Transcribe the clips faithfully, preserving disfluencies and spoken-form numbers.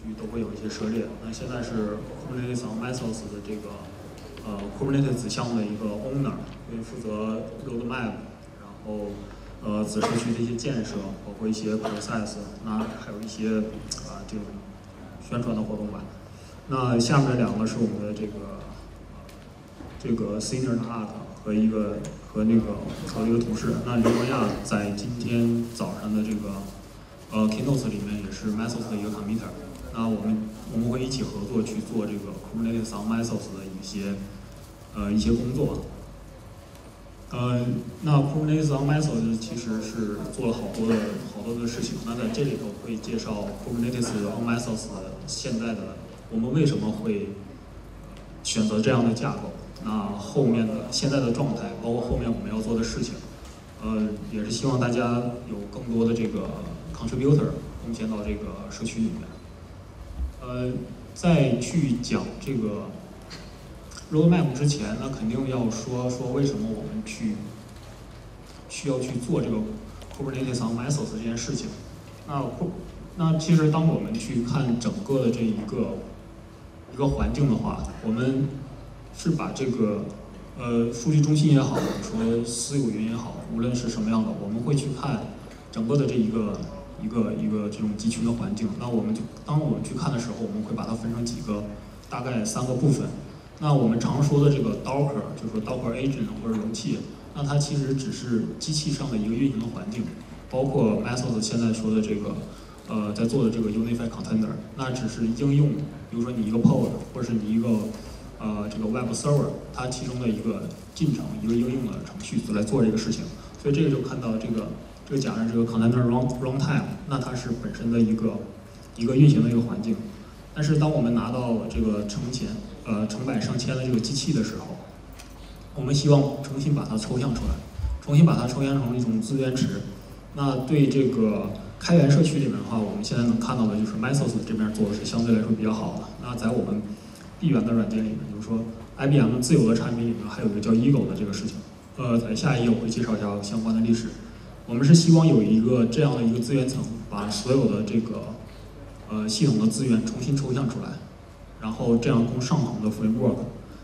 区都会有一些涉猎。那现在是 Kubernetes and Mesos 的这个呃 Kubernetes 子项的一个 owner， 会负责 roadmap， 然后呃子社区的一些建设，包括一些 process， 那还有一些啊、呃、这种宣传的活动吧。那下面两个是我们的这个这个 senior 的 art 和一个和那个和一个同事。那刘文亚在今天早上的这个呃 keynote 里面也是 Mesos 的一个 committer。那我们我们会一起合作去做这个 Kubernetes and Mesos 的一些呃一些工作。呃，那 Kubernetes and Mesos 其实是做了好多的好多的事情。那在这里头会介绍 Kubernetes and Mesos 现在的我们为什么会选择这样的架构。那后面的现在的状态，包括后面我们要做的事情，呃，也是希望大家有更多的这个 contributor 贡献到这个社区里面。呃，在去讲这个 roadmap 之前，那肯定要说说为什么我们去需要去做这个 Kubernetes and Mesos 这件事情。那那其实当我们去看整个的这一个一个环境的话，我们是把这个呃数据中心也好，说私有云也好，无论是什么样的，我们会去看整个的这一个一个一个这种集群的环境。那我们就当我们去看的时候，我们会把它分成几个大概三个部分。那我们常说的这个 Docker， 就是说 Docker agent 或者容器，那它其实只是机器上的一个运行的环境，包括 Mesos 现在说的这个呃在做的这个 Unified Container， 那只是应用，比如说你一个 pod 或者是你一个呃这个 Web Server， 它其中的一个进程，一个应用的程序来做这个事情。所以这个就看到这个这个假设这个 Container run runtime， 那它是本身的一个一个运行的一个环境。但是当我们拿到这个成千呃成百上千的这个机器的时候，我们希望重新把它抽象出来，重新把它抽象成一种资源池。那对这个开源社区里面的话，我们现在能看到的就是 Mesos 这边做的是相对来说比较好的。那在我们闭源的软件里面，比如说 I B M 自有的产品里面还有一个叫 Eagle 的这个事情。呃，在下一页我会介绍一下相关的历史。我们是希望有一个这样的一个资源层，把所有的这个呃系统的资源重新抽象出来，然后这样供上行的 framework。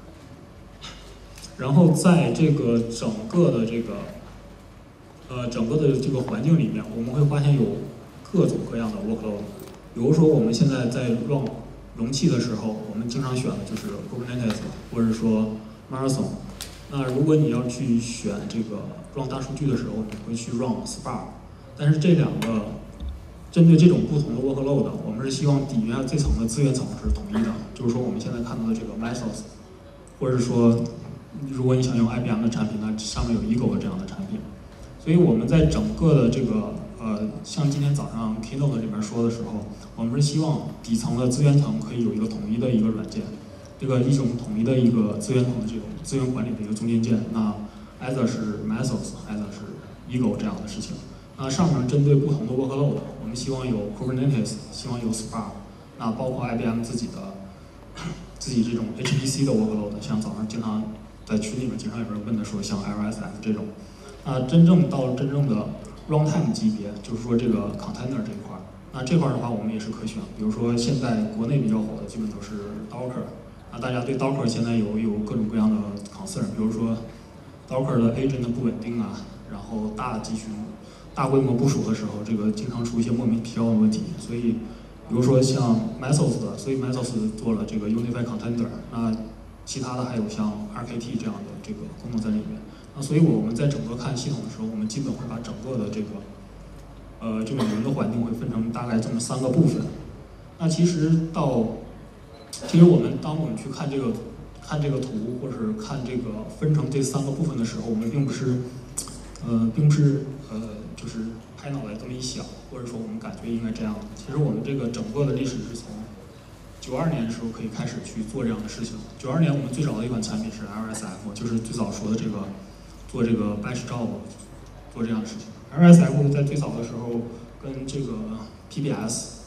然后在这个整个的这个呃整个的这个环境里面，我们会发现有各种各样的 workload。比如说我们现在在 run 容器的时候，我们经常选的就是 Kubernetes 或者说 Mesos。那如果你要去选这个 run 大数据的时候，你会去 run Spark。但是这两个针对这种不同的 workload， 我们是希望底面最层的资源层是统一的。就是说我们现在看到的这个 Mesos， 或者说如果你想用 I B M 的产品，那上面有 Eagle 这样的产品。所以我们在整个的这个呃，像今天早上 keynote 里面说的时候，我们是希望底层的资源层可以有一个统一的一个软件，这个一种统一的一个资源层的这种资源管理的一个中间件。那 either 是 Mesos，either 是 Eagle 这样的事情。那上面针对不同的 workload， 我们希望有 Kubernetes， 希望有 Spark， 那包括 I B M 自己的自己这种 H P C 的 workload， 像早上经常在群里面经常有人问的说，像 L S F 这种。那真正到真正的 runtime 级别，就是说这个 container 这一块，那这块的话我们也是可选。比如说现在国内比较火的基本都是 Docker， 那大家对 Docker 现在有有各种各样的 concern， 比如说 Docker 的 agent 不稳定啊，然后大集群、大规模部署的时候，这个经常出一些莫名其妙的问题。所以，比如说像 Mesos 的，所以 Mesos 做了这个 Unified Container， 那其他的还有像 R K T 这样的这个功能在里面。那所以我们在整个看系统的时候，我们基本会把整个的这个呃这个云的环境会分成大概这么三个部分。那其实到其实我们当我们去看这个看这个图，或者是看这个分成这三个部分的时候，我们并不是呃并不是呃就是拍脑袋这么一想，或者说我们感觉应该这样。其实我们这个整个的历史是从九二年的时候可以开始去做这样的事情。九二年我们最早的一款产品是 L S F， 就是最早说的这个。做这个 batch job， 做这样的事情。L S F 在最早的时候跟这个 P B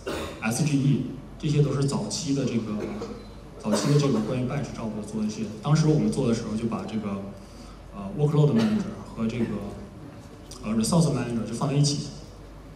S、S G E 这些都是早期的这个早期的这个关于 batch job 做的一些。当时我们做的时候就把这个呃 workload manager 和这个呃 resource manager 就放在一起。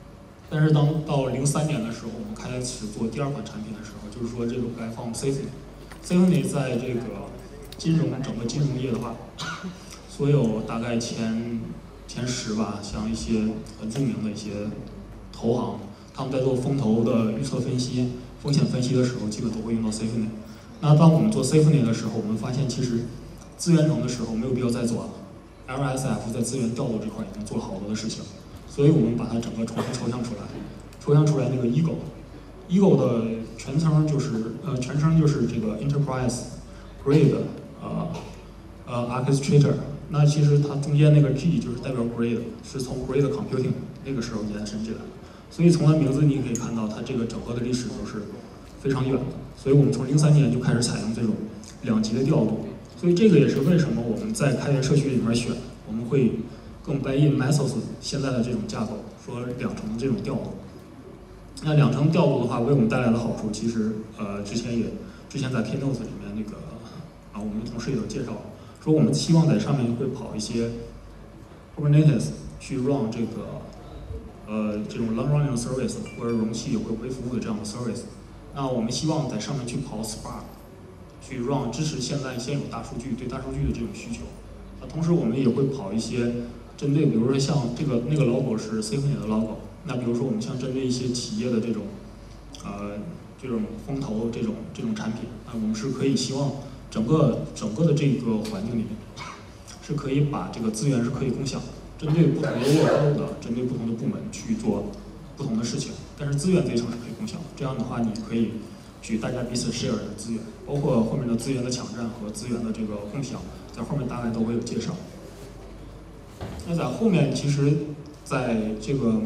但是当到零三年的时候，我们开始做第二款产品的时候，就是说这个该放 Symfony。Symfony 在这个金融整个金融业的话，所有大概前前十吧，像一些很著名的一些投行，他们在做风投的预测分析、风险分析的时候，基本都会用到 Symfony。那当我们做 Symfony 的时候，我们发现其实资源层的时候没有必要再做了 ，L S F 在资源调度这块已经做了好多的事情，所以我们把它整个重新抽象出来，抽象出来那个 Ego。Ego 的全称就是呃全称就是这个 Enterprise Grade 呃呃 Orchestrator。那其实它中间那个 G 就是代表 Grade， 是从 Grade Computing 那个时候延伸进来的。所以从它名字你可以看到，它这个整个的历史都是非常远的。所以我们从零三年就开始采用这种两级的调度。所以这个也是为什么我们在开源社区里面选，我们会更 buy in Mesos 现在的这种架构，说两层的这种调度。那两层调度的话，为我们带来的好处，其实呃之前也之前在 Keynote 里面那个啊，我们的同事也有介绍，说我们希望在上面会跑一些 Kubernetes 去 run 这个呃这种 long running service 或者容器或者微服务的这样的 service。那我们希望在上面去跑 Spark， 去 run 支持现在现有大数据对大数据的这种需求。那同时我们也会跑一些针对，比如说像这个那个 logo 是 Symfony 的 logo。那比如说，我们像针对一些企业的这种，呃，这种风投这种这种产品，那我们是可以希望整个整个的这个环境里面，是可以把这个资源是可以共享，针对不同的 workload 的，针对不同的部门去做不同的事情，但是资源这一层是可以共享。这样的话，你可以去大家彼此 share 的资源，包括后面的资源的抢占和资源的这个共享，在后面大概都会有介绍。那在后面，其实在这个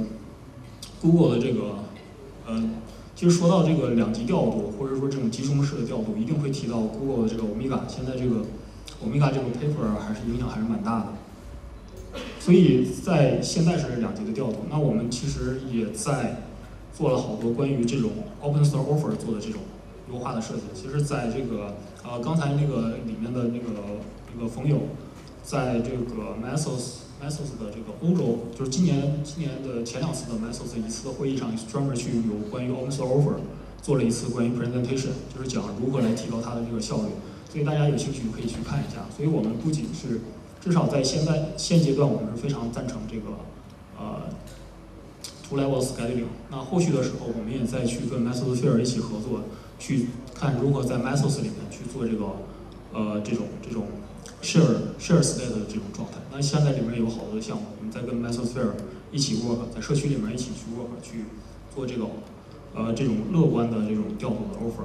Google 的这个，呃，其实说到这个两级调度，或者说这种集中式的调度，一定会提到 Google 的这个 Omega。现在这个 Omega 这个 paper 还是影响还是蛮大的。所以在现在是两级的调度，那我们其实也在做了好多关于这种 Open Source Offer 做的这种优化的设计。其实在这个呃刚才那个里面的那个那个冯友，在这个 Mesos。Mesos 的这个欧洲，就是今年今年的前两次的 Mesos 一次的会议上，专门去有关于 Open Source Offer 做了一次关于 presentation， 就是讲如何来提高它的这个效率。所以大家有兴趣可以去看一下。所以我们不仅是，至少在现在现阶段，我们是非常赞成这个呃 two level scaling。那后续的时候，我们也在去跟 Mesosphere 一起合作，去看如何在 Mesos 里面去做这个呃这种这种。share share state 的这种状态，那现在里面有好多的项目，我们在跟 Mesosphere 一起 work， 在社区里面一起去 work， 去做这个呃这种乐观的这种调度的 offer。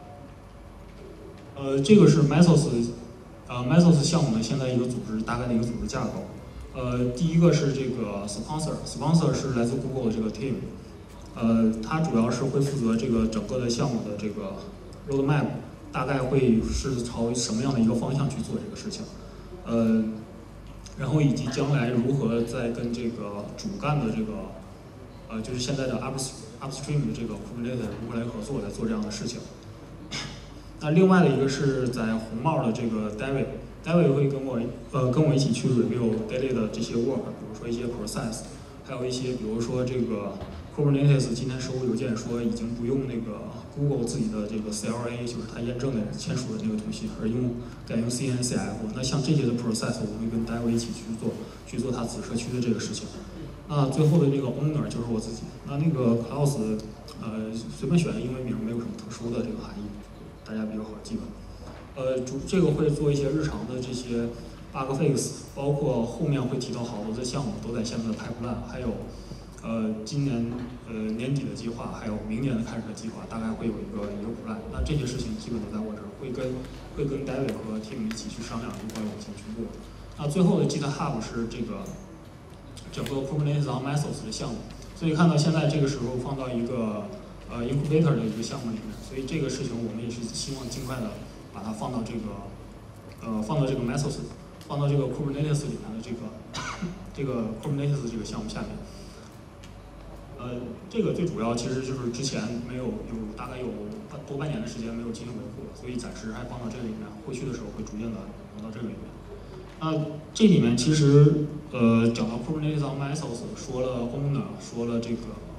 呃，这个是 Mesos 呃 Mesos 项目的现在一个组织大概的一个组织架构。呃，第一个是这个 sponsor，sponsor 是来自 Google 的这个 team， 呃，它主要是会负责这个整个的项目的这个 roadmap。大概会是朝什么样的一个方向去做这个事情，呃，然后以及将来如何再跟这个主干的这个，呃，就是现在的 upstream 的这个 Kubernetes 如何来合作来做这样的事情。那另外的一个是在红帽的这个 David，David 会跟我呃跟我一起去 review daily 的这些 work， 比如说一些 process， 还有一些比如说这个。Kubernetes 今天收邮件说已经不用那个 Google 自己的这个 C L A， 就是它验证的签署的那个东西，而用改用 C N C F。那像这些的 process， 我们会跟 David 一起去做，去做它子社区的这个事情。那最后的那个 owner 就是我自己。那那个 Klaus， 呃，随便选的英文名，没有什么特殊的这个含义，大家比较好记吧。呃，主这个会做一些日常的这些 bug fix， 包括后面会提到好多的项目都在下面的 pipeline， 还有。呃，今年呃年底的计划，还有明年的开始的计划，大概会有一个一个 plan。那这些事情基本都在我这儿，会跟会跟 David 和 Tim 一起去商量如何往前去做。那最后的 GitHub 是这个整个 Kubernetes and Mesos 的项目，所以看到现在这个时候放到一个呃 incubator 的一个项目里面，所以这个事情我们也是希望尽快的把它放到这个呃放到这个 Mesos， 放到这个 Kubernetes 里面的这个这个 Kubernetes 这个项目下面。呃，这个最主要其实就是之前没有有大概有多半年的时间没有进行维护，所以暂时还放到这个里面，后续的时候会逐渐的挪到这个里面。那这里面其实呃讲到 Kubernetes and Mesos， 说了 owner， 说了这个我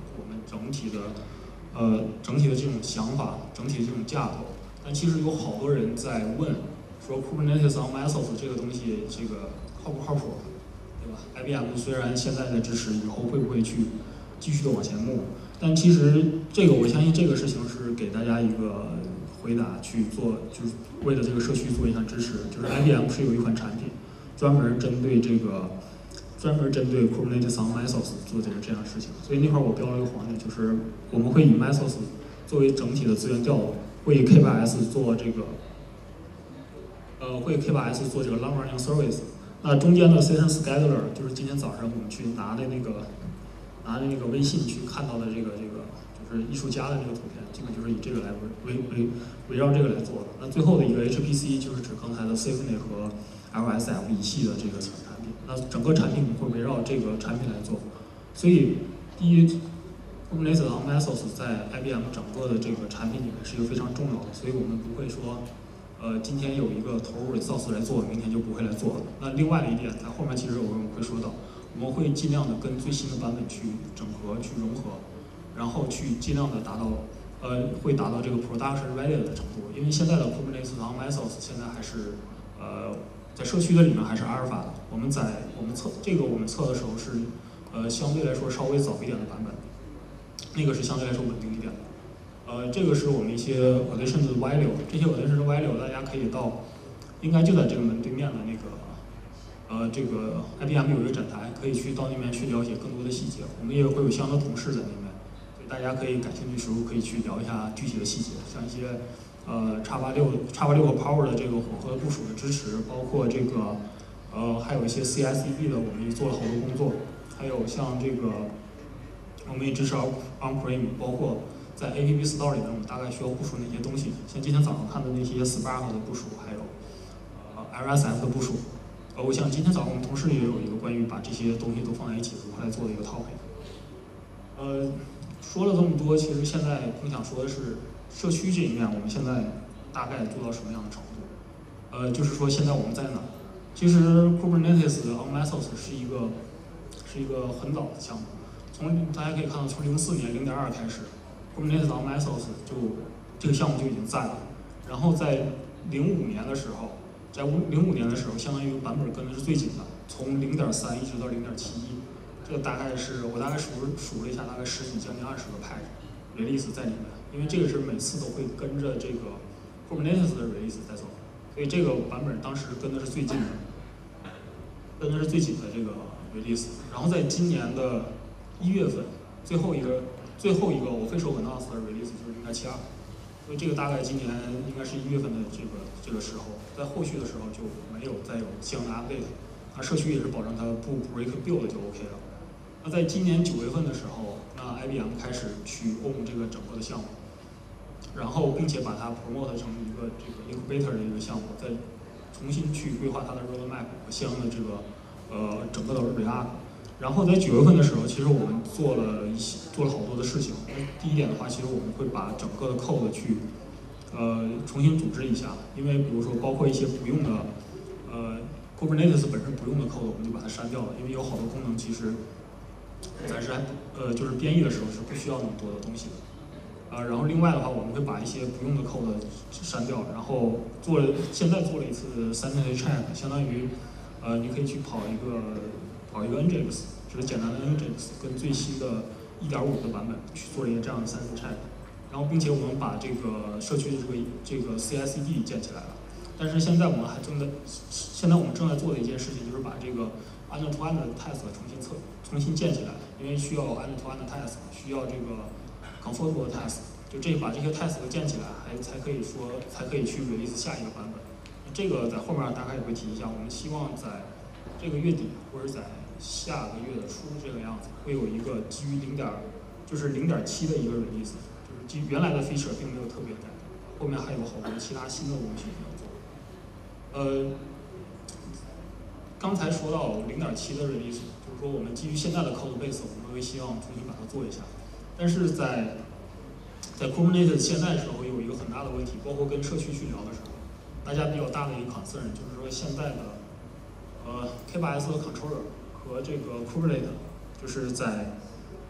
整体的呃整体的这种想法，整体的这种架构。但其实有好多人在问，说 Kubernetes and Mesos 这个东西这个靠不靠谱，对吧 ？I B M 虽然现在在支持，以后会不会去继续的往前目？但其实这个我相信这个事情是给大家一个回答去做，就是为了这个社区做一项支持。就是 I B M 是有一款产品，专门针对这个，专门针对 Kubernetes and Mesos 做这个这样的事情。所以那块我标了一个黄点，就是我们会以 Mesos 作为整体的资源调度，会以 K 八 S 做这个，呃，会以 K 八 S 做这个 long running service。那中间的 session scheduler 就是今天早上我们去拿的那个。拿着那个微信去看到的这个这个就是艺术家的这个图片，基本就是以这个来围围围绕这个来做的。那最后的一个 H P C 就是指刚才的 Symphony 和 L S F 一系的这个产品。那整个产品会围绕这个产品来做。所以第一 ，Kubernetes and Mesos 在 I B M 整个的这个产品里面是一个非常重要的，所以我们不会说，呃，今天有一个投入 resource 来做，明天就不会来做了。那另外的一点，在后面其实我们会说到。我们会尽量的跟最新的版本去整合、去融合，然后去尽量的达到，呃，会达到这个 production ready 的程度。因为现在的 Kubernetes and Mesos 现在还是，呃，在社区的里面还是阿尔法的。我们在我们测这个我们测的时候是，呃，相对来说稍微早一点的版本，那个是相对来说稳定一点的。呃，这个是我们一些 addition 的 value， 这些 addition 的 value 大家可以到，应该就在这个门对面的那个。呃，这个 I B M 有一个展台，可以去到那边去了解更多的细节。我们也会有相应的同事在那边，所以大家可以感兴趣的时候可以去聊一下具体的细节，像一些呃 x 八六 x 八六和 Power 的这个混合部署的支持，包括这个呃还有一些 C I C D 的，我们也做了好多工作，还有像这个我们也支持 on-prem， 包括在 A P P Store 里面，我们大概需要部署哪些东西，像今天早上看的那些 Spark 的部署，还有呃 L S F 的部署。呃，我想今天早上我们同事也有一个关于把这些东西都放在一起如何来做的一个 topic。呃，说了这么多，其实现在更想说的是，社区这一面我们现在大概做到什么样的程度？呃，就是说现在我们在哪？其实 Kubernetes and Mesos 是一个是一个很早的项目，从大家可以看到，从零四年零点二开始 ，Kubernetes and Mesos 就这个项目就已经在了，然后在零五年的时候。在零五年的时候，相当于版本跟的是最紧的，从零点三一直到零点七一，这个大概是我大概数数了一下，大概十几将近二十个 patch release 在里面，因为这个是每次都会跟着这个 Kubernetes 的 release 在走，所以这个版本当时跟的是最近的，跟的是最紧的这个 release。然后在今年的一月份，最后一个最后一个我非手 announce 的 release 就是零点七二。所以这个大概今年应该是一月份的这个这个时候，在后续的时候就没有再有相应的 update， 那社区也是保证它不 break build 就 OK 了。那在今年九月份的时候，那 I B M 开始去 own 这个整个的项目，然后并且把它 promote 成一个这个 incubator 的一个项目，再重新去规划它的 roadmap 和相应的这个呃整个的 react。然后在九月份的时候，其实我们做了一些做了好多的事情。第一点的话，其实我们会把整个的 code 去呃重新组织一下，因为比如说包括一些不用的呃 Kubernetes 本身不用的 code， 我们就把它删掉了，因为有好多功能其实暂时还呃就是编译的时候是不需要那么多的东西的。呃，然后另外的话，我们会把一些不用的 code 删掉，然后做了现在做了一次 sanity check， 相当于呃你可以去跑一个。跑一个 N G X， 就是简单的 N G X 跟最新的 一点五 的版本去做了一个这样的三次 check， 然后并且我们把这个社区的这个这个 C I C D 建起来了。但是现在我们还正在，现在我们正在做的一件事情就是把这个 end to end 的 test 重新测重新建起来，因为需要 end to end test， 需要这个 comfortable test， 就这把这些 test 都建起来，还才可以说才可以去 release 下一个版本。这个在后面大概也会提一下，我们希望在这个月底或者在下个月的初这个样子，会有一个基于零点，就是零点七的一个 release， 就是基于原来的 feature 并没有特别改，后面还有好多其他新的东西要做。呃，刚才说到零点七的 release， 就是说我们基于现在的 code base， 我们会希望重新把它做一下。但是在在 Kubernetes 现在的时候有一个很大的问题，包括跟社区去聊的时候，大家比较大的一个 concern 就是说现在的呃 K 八 S 的 controller。和这个 Kubernetes 就是在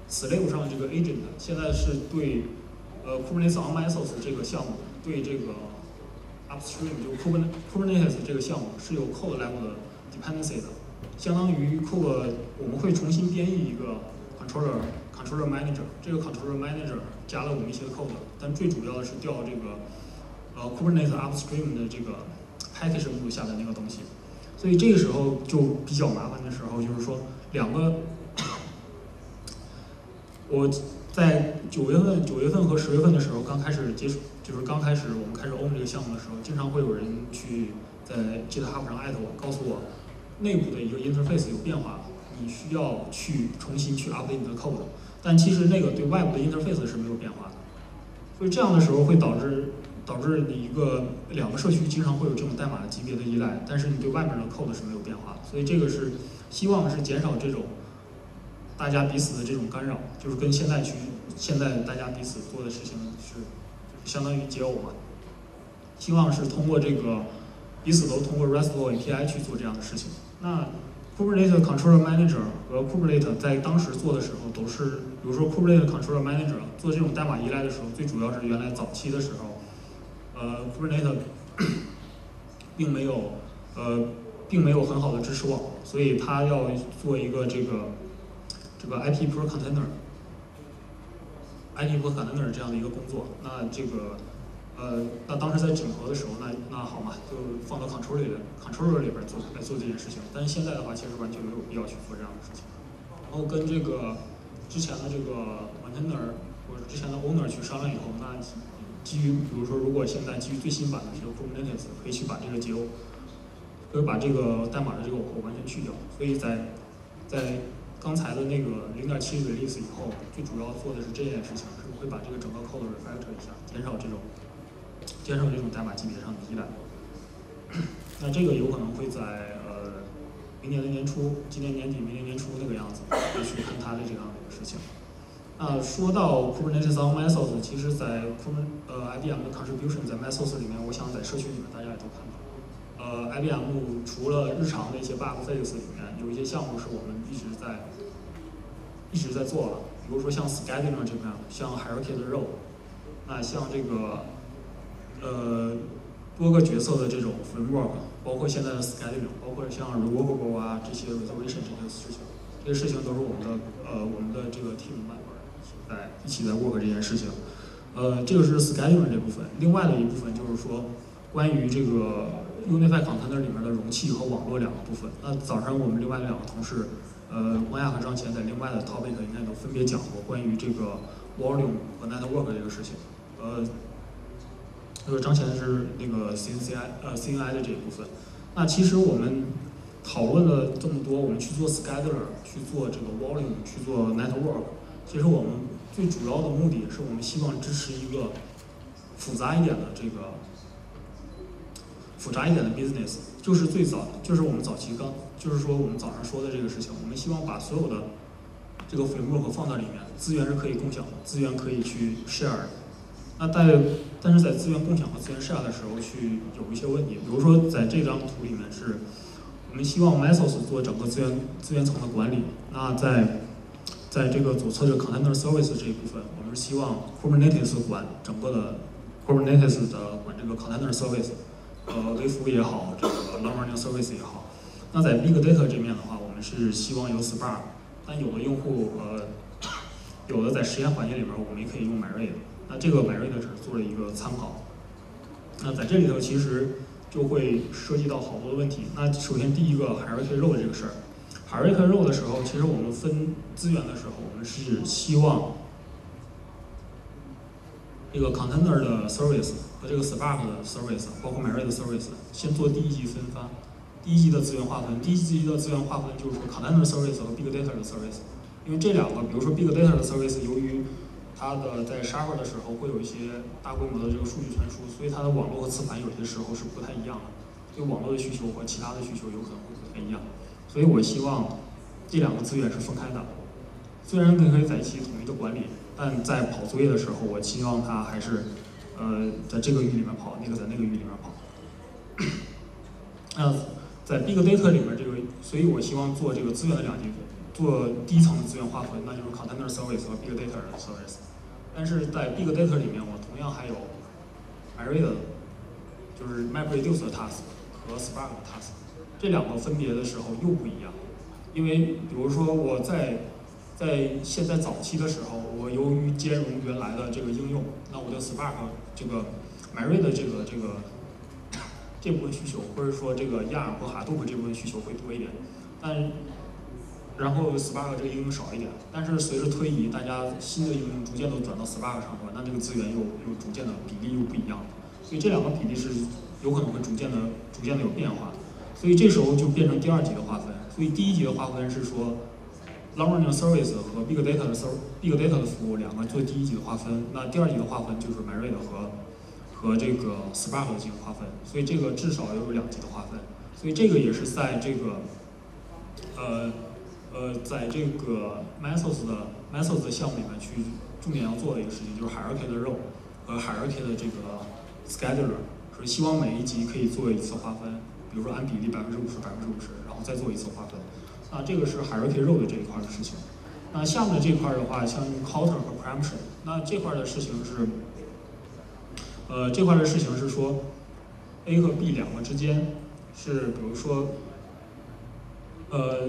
slave 上的这个 agent， 现在是对呃 Kubernetes on Mesos 这个项目对这个 upstream 就 Kubernetes 这个项目是有 code level 的 dependency 的，相当于 code 我们会重新编译一个 controller controller manager， 这个 controller manager 加了我们一些 code， 但最主要的是调这个呃 Kubernetes upstream 的这个 package 目录下的那个东西，所以这个时候就比较麻烦的时候，就是说两个，我在九月份、九月份和十月份的时候刚开始接触，就是刚开始我们开始 own 这个项目的时候，经常会有人去在 GitHub 上艾特我，告诉我内部的一个 interface 有变化，你需要去重新去 update 你的 code， 但其实那个对外部的 interface 是没有变化的，所以这样的时候会导致导致你一个两个社区经常会有这种代码级别的依赖，但是你对外面的 code 是没有变化的，所以这个是希望是减少这种大家彼此的这种干扰，就是跟现在去现在大家彼此做的事情是相当于解耦嘛，希望是通过这个彼此都通过 RESTful A P I 去做这样的事情。那 Kubernetes Controller Manager 和 Kubernetes 在当时做的时候都是，比如说 Kubernetes Controller Manager 做这种代码依赖的时候，最主要是原来早期的时候，呃 Kubernetes 并没有呃并没有很好的支持网络，所以它要做一个这个这个 I P per container。I P per container 这样的一个工作，那这个，呃，那当时在整合的时候，那那好嘛，就放到 controller 里 controller 里边做来做这件事情。但是现在的话，其实完全没有必要去做这样的事情。然后跟这个之前的这个 maintainer 或者之前的 owner 去商量以后，那基于比如说，如果现在基于最新版的这个 Kubernetes， 可以去把这个解耦，可以把这个代码的这个耦合完全去掉。所以在在刚才的那个 零点七 release 以后，最主要做的是这件事情，是会把这个整个 code refactor 一下，减少这种减少这种代码级别上的依赖。那这个有可能会在呃明年的年初，今年年底、明年年初那个样子，会去看它的这样的一个事情。那说到 Kubernetes on Mesos， 其实在 Kubernetes 呃 I B M 的 contribution 在 Mesos 里面，我想在社区里面大家也都看到。呃 ，I B M 除了日常的一些 bug fix 里面，有一些项目是我们一直在一直在做了，比如说像 scheduling 这边，像 hierarchy 的 role， 那像这个呃多个角色的这种 framework， 包括现在的 scheduling， 包括像 reworkable 啊这些 reservation 这些事情，这些事情都是我们的呃我们的这个 team member 在一起在 work 这件事情。呃，这个是 scheduling 这部分，另外的一部分就是说关于这个 Unified Container 里面的容器和网络两个部分。那早上我们另外两个同事，呃，光亚和张前在另外的 topic 应该都分别讲过关于这个 volume 和 network 这个事情。呃，这个张前是那个 C N C I 呃 C N I 的这一部分。那其实我们讨论了这么多，我们去做 scheduler， 去做这个 volume， 去做 network， 其实我们最主要的目的是我们希望支持一个复杂一点的这个。复杂一点的 business， 就是最早，就是我们早期刚，就是说我们早上说的这个事情，我们希望把所有的这个 framework 放到里面，资源是可以共享的，资源可以去 share 的。那在但是在资源共享和资源 share 的时候，去有一些问题，比如说在这张图里面是，我们希望 Mesos 做整个资源资源层的管理。那在在这个左侧这个 container service 这一部分，我们是希望 Kubernetes 管整个的 Kubernetes 的管这个 container service。呃，微服也好，这个 long running service 也好，那在 big data 这面的话，我们是希望有 Spark， 但有的用户呃，有的在实验环境里面，我们也可以用 MyRaid， 那这个 MyRaid 只是做了一个参考。那在这里头其实就会涉及到好多的问题。那首先第一个 hierarchy role 这个事儿 ，hierarchy role 的时候，其实我们分资源的时候，我们是希望这个 container 的 service。和这个 Spark 的 service， 包括 MyRaid 的 service， 先做第一级分发，第一级的资源划分。第一级的资源划分就是说 container service 和 big data 的 service， 因为这两个，比如说 big data 的 service， 由于它的在 share 的时候会有一些大规模的这个数据传输，所以它的网络和磁盘有些时候是不太一样的，对网络的需求和其他的需求有可能会不太一样。所以我希望这两个资源是分开的，虽然可以在一起统一的管理，但在跑作业的时候，我希望它还是。呃，在这个域里面跑，那个在那个域里面跑。那在 big data 里面，这个，所以我希望做这个资源的两级， 做第一层的资源划分，那就是 container service 和 big data service。但是在 big data 里面，我同样还有 myread， 就是 MapReduce 的 task 和 Spark 的 task， 这两个分别的时候又不一样。因为比如说我在在现在早期的时候，我由于兼容原来的这个应用，那我的 Spark 这个 myread 的这个这个这部分需求，或者说这个 Yarn 或 Hadoop 这部分需求会多一点，但然后 Spark 这个应用少一点。但是随着推移，大家新的应用逐渐都转到 Spark 上的话，那这个资源又又逐渐的比例又不一样了。所以这两个比例是有可能会逐渐的逐渐的有变化。所以这时候就变成第二级的划分。所以第一级的划分是说 long running service 和 big data 的 serv big data 的服务两个做第一级的划分。那第二级的划分就是 myread 和和这个 Spark 进行划分。所以这个至少要有两级的划分。所以这个也是在这个呃呃在这个 Mesos 的 Mesos 的项目里面去重点要做的一个事情，就是 hierarchy 的 role 和 hierarchy 的这个 scheduler， 是希望每一级可以做一次划分。比如说按比例百分之五十、百分之五十，然后再做一次划分。那这个是 hierarchy role 的这一块的事情。那下面的这块的话，像 counter 和 preemption， 那这块的事情是，呃，这块的事情是说 A 和 B 两个之间是，比如说，呃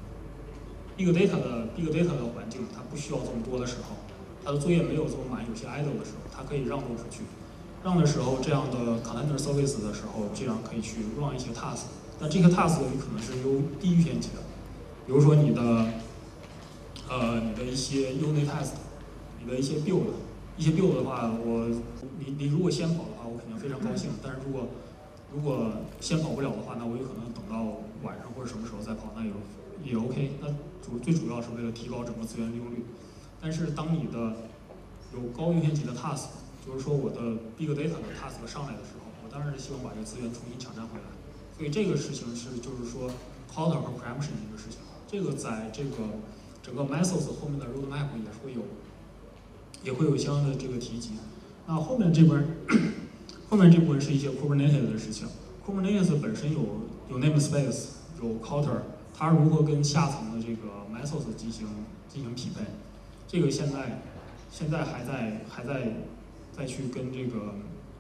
，big data 的 big data 的环境，它不需要这么多的时候，它的作业没有这么满，有些 idle 的时候，它可以让路出去。让的时候，这样的 container service 的时候，这样可以去 run 一些 task。那这些 task 有可能是由低优先级的，比如说你的，呃，你的一些 unit test， 你的一些 build， 一些 build 的话，我你你如果先跑的话，我肯定非常高兴。但是如果如果先跑不了的话，那我有可能等到晚上或者什么时候再跑，那也也 OK。那主最主要是为了提高整个资源利用率。但是当你的有高优先级的 task，就是说我的 big data 的 task 上来的时候，我当然是希望把这个资源重新抢占回来。所以这个事情是就是说 counter 和 preemption 的一个事情。这个在这个整个 Mesos 后面的 roadmap 也会有也会有相应的这个提及。那后面这边后面这部分是一些 Kubernetes 的事情。Kubernetes 本身有有 namespace， 有 counter， 它如何跟下层的这个 Mesos 进行进行匹配？这个现在现在还在还在。再去跟这个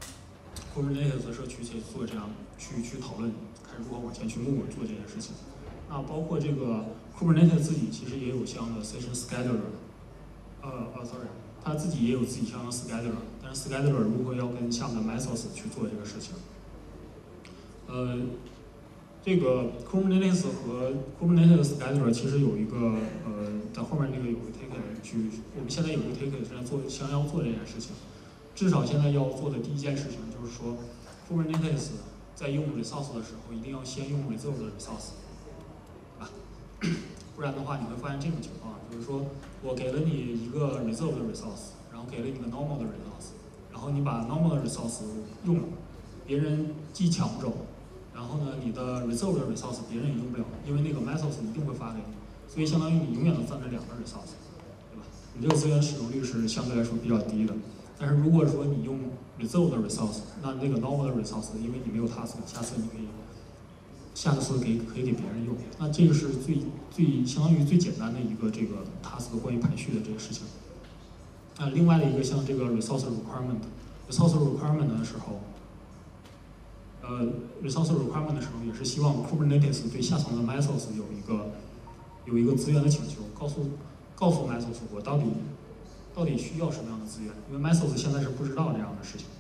Kubernetes 的社区去做这样去去讨论，看如何往前去 move 做这件事情。那包括这个 Kubernetes 自己其实也有相应的 session scheduler， 呃呃 sorry， 它自己也有自己相应的 scheduler， 但是 scheduler 如何要跟下面的 Mesos 去做这个事情？呃，这个 Kubernetes 和 Kubernetes scheduler 其实有一个呃，在后面这个有个 ticket 去，我们现在有一个 ticket 是在做想要做这件事情。至少现在要做的第一件事情就是说 ，Kubernetes 在用 resource 的时候，一定要先用 reserve 的 resource， 对吧？不然的话，你会发现这种情况，就是说我给了你一个 reserve 的 resource， 然后给了你一个 normal 的 resource， 然后你把 normal 的 resource 用了，别人既抢不走，然后呢，你的 reserve 的 resource 别人也用不了，因为那个 Mesos 一定会发给你，所以相当于你永远都占着两个 resource， 对吧？你这个资源使用率是相对来说比较低的。但是如果说你用 reserve 的 resource， 那那个 normal 的 resource， 因为你没有 task， 下次你可以，下次给可以给别人用。那这个是最最相当于最简单的一个这个 task 关于排序的这个事情。那另外的一个像这个 resource requirement，resource requirement 的时候，呃 resource requirement 的时候也是希望 Kubernetes 对下层的 Mesos 有一个有一个资源的请求，告诉告诉 Mesos 我到底。到底需要什么样的资源？因为 Mesos 现在是不知道这样的事情。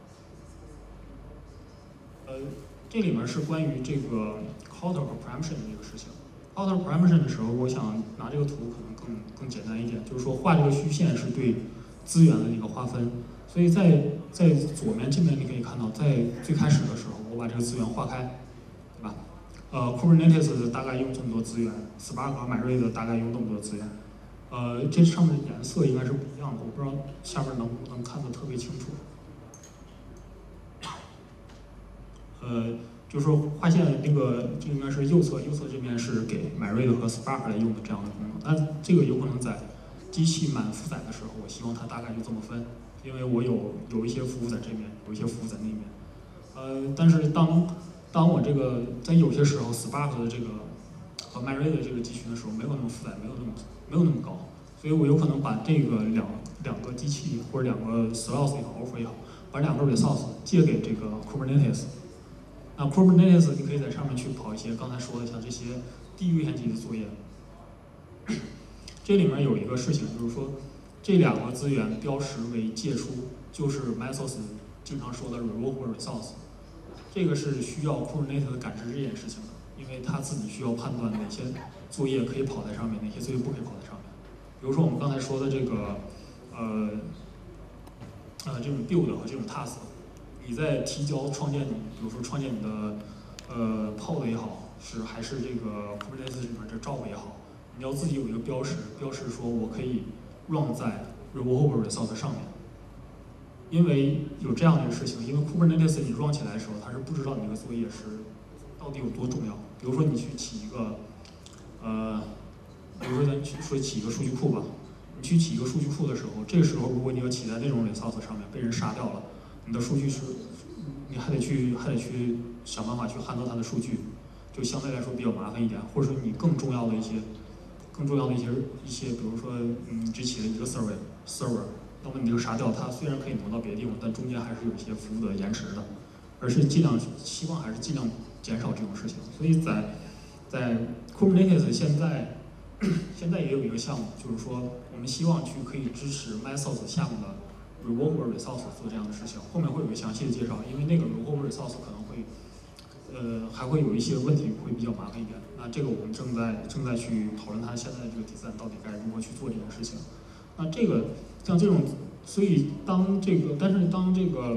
呃，这里面是关于这个 counter 和 preemption 的一个事情。counter preemption 的时候，我想拿这个图可能更更简单一点，就是说画这个虚线是对资源的一个划分。所以在在左面这边你可以看到，在最开始的时候，我把这个资源划开，对吧？呃 ，Kubernetes 大概用这么多资源 ，Spark 和 myread 大概用这么多资源。呃，这上面的颜色应该是不一样的，我不知道下面能不能看得特别清楚。呃，就是说划线那个，这应该是右侧，右侧这边是给 myread 和 Spark 来用的这样的功能。那这个有可能在机器满负载的时候，我希望它大概就这么分，因为我有有一些服务在这边，有一些服务在那边。呃，但是当当我这个在有些时候 Spark 的这个和 MyRay 的这个集群的时候，没有那么复杂，没有那么没有那么高，所以我有可能把这个两两个机器或者两个 slots 也好 offer 也好，把两个 resource 借给这个 Kubernetes。那 Kubernetes 你可以在上面去跑一些刚才说的像这些低优先级的作业。这里面有一个事情，就是说这两个资源标识为借出，就是 Mesos 经常说的 removable resource。这个是需要 Kubernetes 感知这件事情的，因为它自己需要判断哪些作业可以跑在上面，哪些作业不可以跑在上面。比如说我们刚才说的这个，呃，呃这种 build 和这种 task， 你在提交创建你，比如说创建你的呃 pod 也好，是还是这个 Kubernetes 里面这 job 也好，你要自己有一个标识，标识说我可以 run 在 removable resource 上面。因为有这样的一个事情，因为 Kubernetes 你 run 起来的时候，它是不知道你这个作业是到底有多重要。比如说你去起一个，呃，比如说咱去说起一个数据库吧，你去起一个数据库的时候，这个时候如果你要起在那种 resource 上面被人杀掉了，你的数据是，你还得去还得去想办法去handle它的数据，就相对来说比较麻烦一点。或者说你更重要的一些，更重要的一些一些，比如说你只起了一个 server server。那么你就杀掉它，虽然可以挪到别的地方，但中间还是有一些服务的延迟的，而是尽量希望还是尽量减少这种事情。所以在在 Kubernetes 现在现在也有一个项目，就是说我们希望去可以支持 Mesos 下面的 removable resource 做这样的事情。后面会有一个详细的介绍，因为那个 removable resource 可能会呃还会有一些问题会比较麻烦一点。那这个我们正在正在去讨论它现在的这个 design 到底该如何去做这件事情。那这个像这种，所以当这个，但是当这个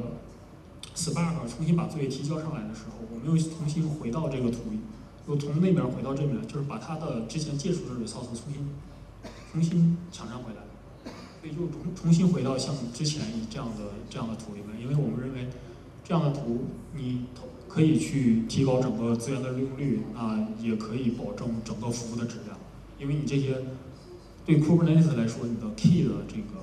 Spark 重新把作业提交上来的时候，我们又重新回到这个图，又从那边回到这边，就是把它的之前借出的 resource 重新重新抢占回来，所以就重重新回到像之前这样的这样的图里面，因为我们认为这样的图你可以去提高整个资源的利用率，那也可以保证整个服务的质量，因为你这些。对 Kubernetes 来说，你的 key 的这个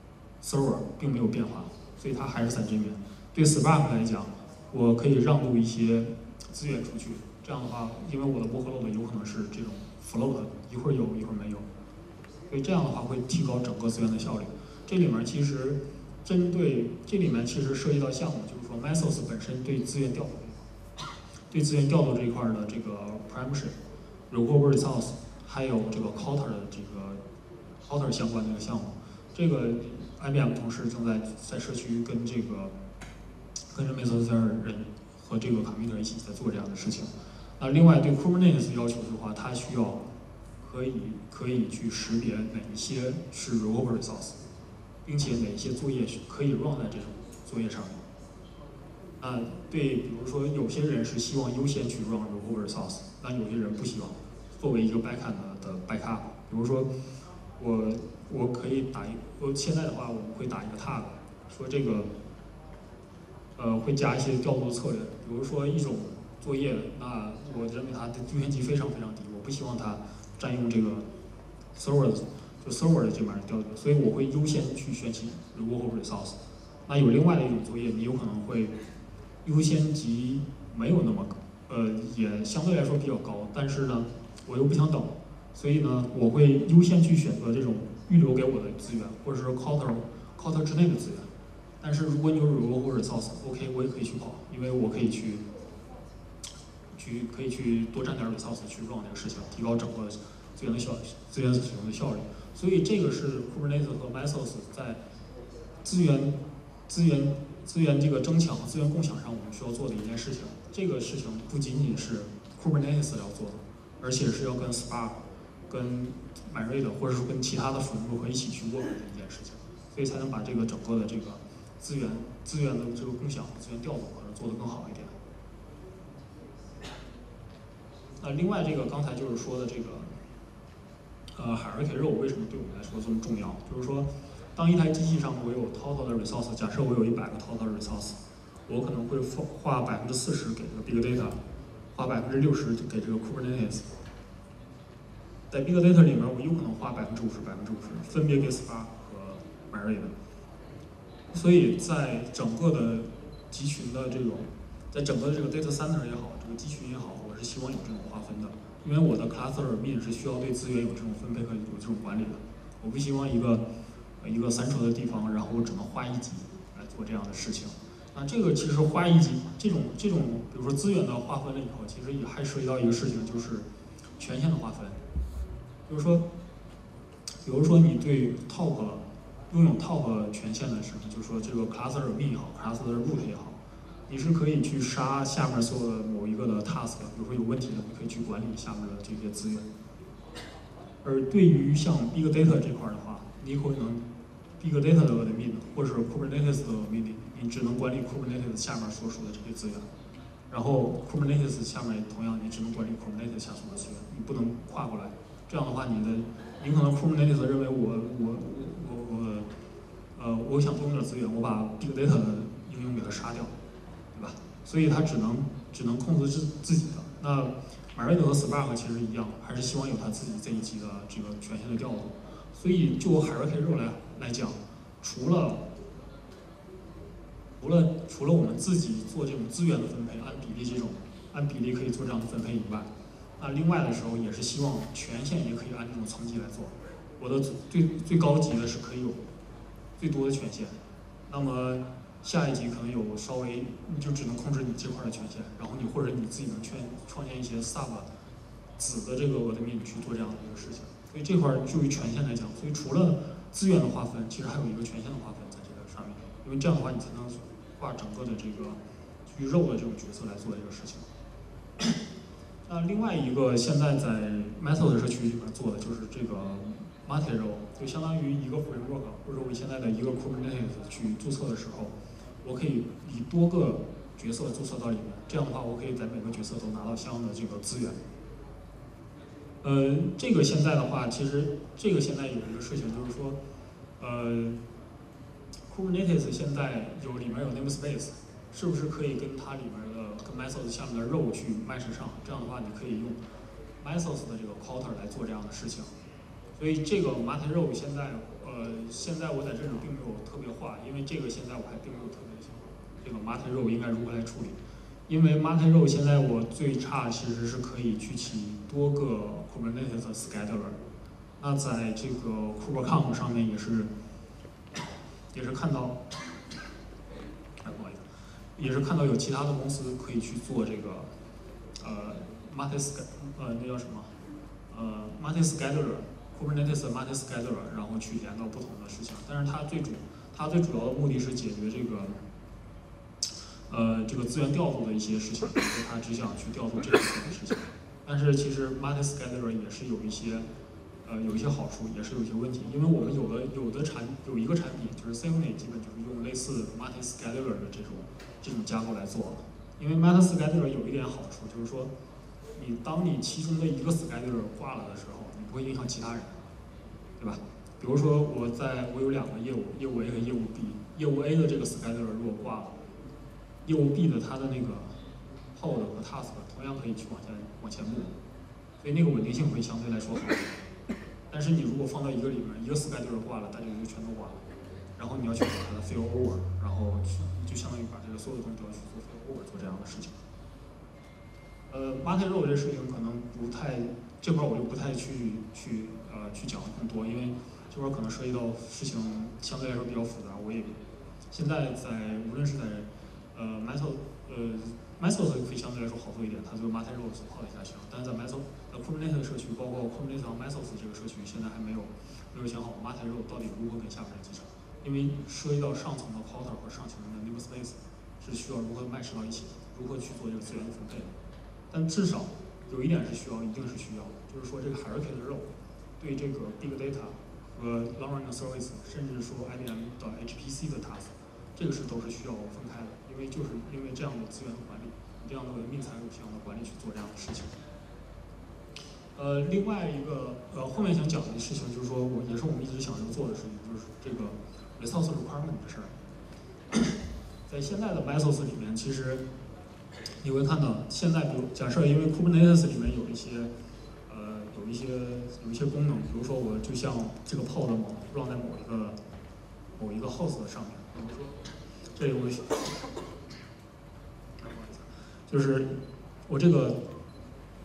server 并没有变化，所以它还是在这边。对 Spark 来讲，我可以让渡一些资源出去，这样的话，因为我的 workload 有可能是这种 float， 一会儿有，一会儿没有，所以这样的话会提高整个资源的效率。这里面其实针对这里面其实涉及到项目，就是说 Mesos 本身对资源调度，对资源调度这一块的这个 permission、removable resource， 还有这个 Counter 的这个 Counter 相关的一个项目，这个 I B M 同事正在在社区跟这个跟着 Mesos 人和这个 committer 一起在做这样的事情。那另外对 Kubernetes 要求的话，它需要可以可以去识别哪一些是 removable resource， 并且哪一些作业可以 run 在这种作业上面。那对，比如说有些人是希望优先去 run removable resource， 但有些人不希望。作为一个 backend 的 backup， 比如说我我可以打一，我现在的话我们会打一个 tag， 说这个呃会加一些调度策略，比如说一种作业，那我认为它的优先级非常非常低，我不希望它占用这个 server 就 server 的这边的调度，所以我会优先去选取 removable resource。那有另外的一种作业，你有可能会优先级没有那么高，呃也相对来说比较高，但是呢我又不想等，所以呢我会优先去选择这种预留给我的资源，或者是 counter counter 之内的资源。但是如果你有 removable resource，OK， 我也可以去跑，因为我可以去去可以去多占点 resource 去 run 这个事情，提高整个资源的效资源使用的效率。所以这个是 Kubernetes 和 Mesos 在资源资源资源这个增强、资源共享上我们需要做的一件事情。这个事情不仅仅是 Kubernetes 要做的，而且是要跟 Spark、跟 MyRay 或者是跟其他的服务和一起去 work 的一件事情，所以才能把这个整个的这个资源资源的这个共享、资源调度可能做得更好一点。那另外这个刚才就是说的这个，呃 hierarchy row 为什么对我们来说这么重要？就是说，当一台机器上我有 total 的 resource， 假设我有一百个 total resource， 我可能会花百分之四十给这个 big data， 花百分之六十给这个 Kubernetes。在 big data 里面，我有可能花百分之五十、百分之五十，分别给 Spark 和 MyRay 的。所以在整个的集群的这种，在整个的这个 data center 也好，这个集群也好，我是希望有这种划分的。 因为我的 cluster min 是需要对资源有这种分配和有这种管理的，我不希望一个一个三轴的地方，然后我只能花一级来做这样的事情。那这个其实花一级这种这种，比如说资源的划分了以后，其实也还涉及到一个事情，就是权限的划分。就是说，比如说你对 top 拥有 top 权限的时候，就是说这个 cluster min 也好 ，cluster root 也好，你是可以去杀下面所有的某一个的 task 的，比如说有问题的，你可以去管理下面的这些资源。而对于像 big data 这块的话，你可能 big data 的 min 或者是 Kubernetes 的 min， 你只能管理 Kubernetes 下面所属的这些资源。然后 Kubernetes 下面同样，你只能管理 Kubernetes 下属的资源，你不能跨过来。这样的话，你的你可能 Kubernetes 认为我我我我呃我想多用点资源，我把 big data 的应用给它杀掉，对吧？所以它只能只能控制自自己的。那 Marine 和 Spark 其实一样，还是希望有它自己这一级的这个权限的调度。所以就 hierarchy row 来来讲，除了除了除了我们自己做这种资源的分配，按比例这种按比例可以做这样的分配以外，那另外的时候也是希望权限也可以按这种层级来做。我的最最高级的是可以有最多的权限，那么下一级可能有稍微你就只能控制你这块的权限，然后你或者你自己能创创建一些 sub 子的这个 admin 去做这样的一个事情。所以这块就于权限来讲，所以除了资源的划分，其实还有一个权限的划分在这个上面，因为这样的话你才能画整个的这个去肉的这种角色来做这个事情。那另外一个现在在 Mesos 社区里面做的就是这个 multi row， 就相当于一个 framework， 或者我现在的一个 Kubernetes 去注册的时候，我可以以多个角色注册到里面，这样的话我可以在每个角色都拿到相应的这个资源。呃，这个现在的话，其实这个现在有一个事情就是说，呃 ，Kubernetes 现在有里面有 namespace， 是不是可以跟它里面的跟 Mesos 下面的 row 去 match 上？这样的话，你可以用 Mesos 的这个 quarter 来做这样的事情。所以这个 multi row 现在，呃，现在我在这里并没有特别画，因为这个现在我还并没有特别想这个 multi row 应该如何来处理。因为 multi row 现在我最差其实是可以去起多个 Kubernetes 的 scheduler。那在这个 KuberConf 上面也是也是看到，哎不好意思，也是看到有其他的公司可以去做这个呃 multi呃那叫什么呃 multi scheduler。Kubernetes 的 multi scheduler， 然后去连到不同的事情，但是它最主它最主要的目的是解决这个，呃，这个资源调度的一些事情，就是它只想去调度这个事情。但是其实 multi scheduler 也是有一些，呃，有一些好处，也是有一些问题，因为我们有的有的产有一个产品就是 Symfony 基本就是用类似 multi scheduler 的这种这种架构来做的。因为 multi scheduler 有一点好处，就是说，你当你其中的一个 scheduler 挂了的时候，不会影响其他人，对吧？比如说我在我有两个业务，业务 A 和业务 B， 业务 A 的这个 scheduler 如果挂了，业务 B 的它的那个 pod 和 task 同样可以去往前往前 move， 所以那个稳定性会相对来说好。但是你如果放到一个里面，一个 scheduler 挂了，大家就全都挂了，然后你要去把它的 fail over， 然后就相当于把这个所有的东西都要去做 fail over， 做这样的事情。呃 multi row 这事情可能不太。这块我就不太去去呃去讲更多，因为这块可能涉及到事情相对来说比较复杂。我也现在在无论是在呃 Mesos 呃 Mesos 可以相对来说好做一点，它这个 multi row 所跑一下行。但是在 Mesos 在 Kubernetes 社区，包括 Kubernetes and Mesos 这个社区，现在还没有没有想好 multi row 到底如何跟下面的集成，因为涉及到上层的 quarter 和上层的 namespace 是需要如何 match 到一起的，如何去做这个资源的分配。但至少有一点是需要，一定是需要的，就是说这个 hierarchy 的 row 对这个 big data 和 long running service， 甚至说 I B M 的 H P C 的 task， 这个是都是需要分开的，因为就是因为这样的资源的管理，这样的文明才有这样的管理去做这样的事情。呃，另外一个呃后面想讲的事情就是说我也是我们一直想要做的事情，就是这个 resource requirement 的事儿。在现在的 Mesos 里面，其实你会看到，现在比如假设因为 Kubernetes 里面有一些，呃，有一些有一些功能，比如说我就像这个 pod 某 run 在某一个某一个 host 上面，比如说这里我，就是我这个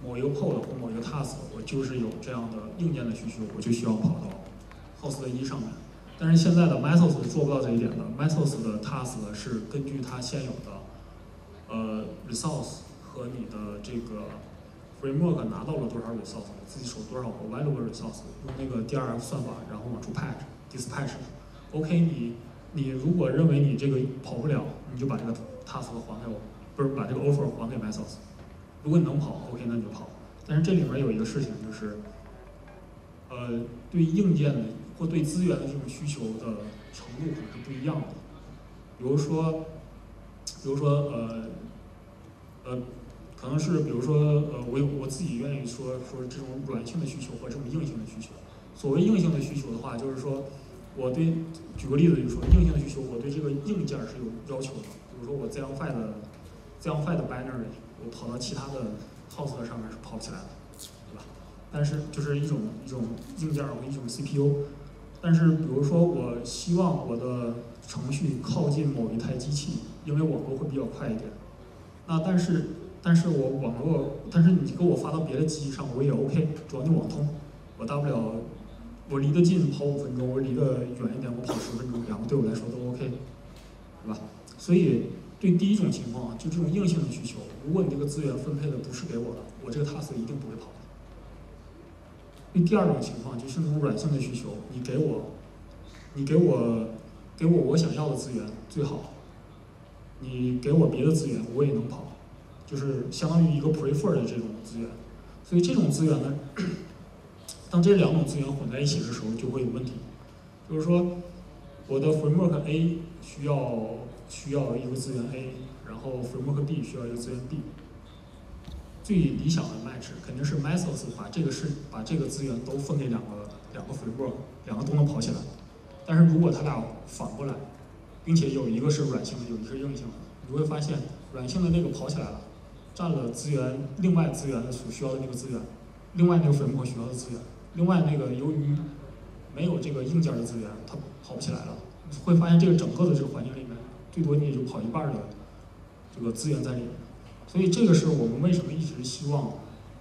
某一个 pod 或某一个 task， 我就是有这样的硬件的需求，我就需要跑到 host 一上面。但是现在的 Mesos 是做不到这一点的 ，Mesos 的 task 是根据它现有的呃 resource 和你的这个 framework 拿到了多少 resource， 你自己守多少个 valuable resource， 用那个 D R F 算法，然后往出 patch dispatch。OK， 你你如果认为你这个跑不了，你就把这个 task 还给我，不是把这个 offer 还给 Mesos。如果你能跑 ，OK， 那你就跑。但是这里面有一个事情就是，呃，对硬件的或对资源的这种需求的程度可能是不一样的。比如说，比如说呃呃，可能是比如说呃，我有我自己愿意说说这种软性的需求和这种硬性的需求。所谓硬性的需求的话，就是说我对举个例子，就是说硬性的需求，我对这个硬件是有要求的。比如说我 Zionfi 的 Zionfi 的 binary， 我跑到其他的 host 上面是跑不起来的，对吧？但是就是一种一种硬件和一种 C P U。但是比如说我希望我的程序靠近某一台机器，因为网络会比较快一点。那但是但是我网络，但是你给我发到别的机器上，我也 OK， 主要你网通，我大不了我离得近跑五分钟，我离得远一点我跑十分钟，两个对我来说都 OK， 对吧？所以对第一种情况，就这种硬性的需求，如果你这个资源分配的不是给我的，我这个 task 一定不会跑。对第二种情况，就是那种软性的需求，你给我，你给我，给我我想要的资源最好，你给我别的资源我也能跑，就是相当于一个 prefer 的这种资源。所以这种资源呢，当这两种资源混在一起的时候，就会有问题。就是说，我的 framework A 需要需要一个资源 A， 然后 framework B 需要一个资源 B。最理想的 match 肯定是 Mesos 把这个是把这个资源都分给两个两个 framework， 两个都能跑起来。但是如果它俩反过来，并且有一个是软性的，有一个是硬性的，你会发现软性的那个跑起来了，占了资源另外资源的所需要的那个资源，另外那个 framework 需要的资源，另外那个由于没有这个硬件的资源，它跑不起来了。你会发现这个整个的这个环境里面，最多你也就跑一半的这个资源在里面。所以这个是我们为什么一直希望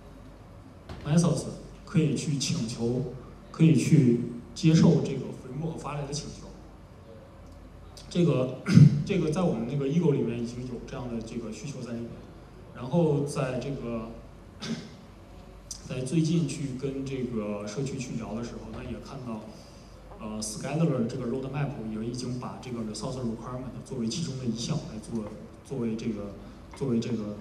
Mesos 可以去请求，可以去接受这个 framework 发来的请求。这个这个在我们那个 Ego 里面已经有这样的这个需求在里面。然后在这个在最近去跟这个社区去聊的时候，那也看到，呃 ，Scheduler 这个 roadmap 也已经把这个 resource requirement 作为其中的一项来做，作为这个作为这个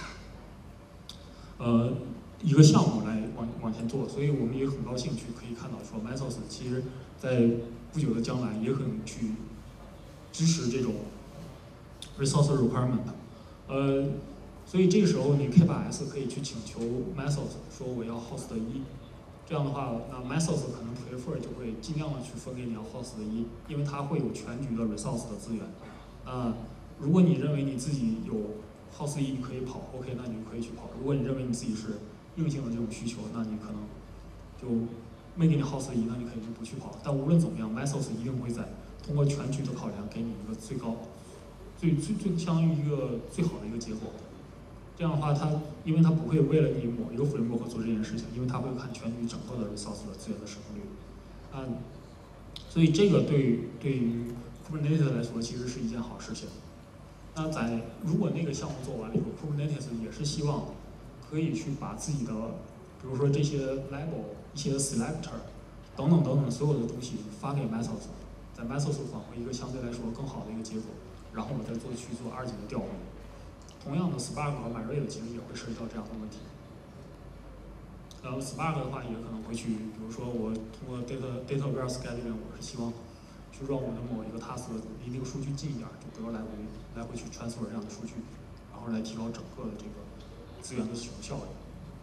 呃一个项目来往往前做，所以我们也很高兴去可以看到说 Mesos 其实在不久的将来也可能去支持这种 resource requirement， 呃。所以这个时候，你 K 八 S 可以去请求 Mesos 说我要 host 一，这样的话，那 Mesos 可能 prefer 就会尽量的去分给你要 host 一，因为它会有全局的 resource 的资源。啊，如果你认为你自己有 host 一可以跑 ，OK， 那你就可以去跑。如果你认为你自己是硬性的这种需求，那你可能就没给你 host 一，那你肯定就不去跑。但无论怎么样 ，Mesos 一定会在通过全局的考量，给你一个最高、最最最相当于一个最好的一个结果。这样的话，它因为它不会为了你某一个 framework 做这件事情，因为它会看全局整个的 resource 的资源的使用率。嗯，所以这个对于对于 Kubernetes 来说其实是一件好事情。那在如果那个项目做完了以后 ，Kubernetes 也是希望可以去把自己的，比如说这些 label、一些 selector 等等等等所有的东西发给 Mesos， 在 Mesos 返回一个相对来说更好的一个结果，然后我再做去做二级的调用。同样的 ，Spark 和 MyRail 其实也会涉及到这样的问题。然后 Spark 的话也可能会去，比如说我通过 data data aware scheduling， 我是希望去让我的某一个 task 离那个数据近一点，就不要来回来回去 transfer 这样的数据，然后来提高整个的这个资源的使用效率。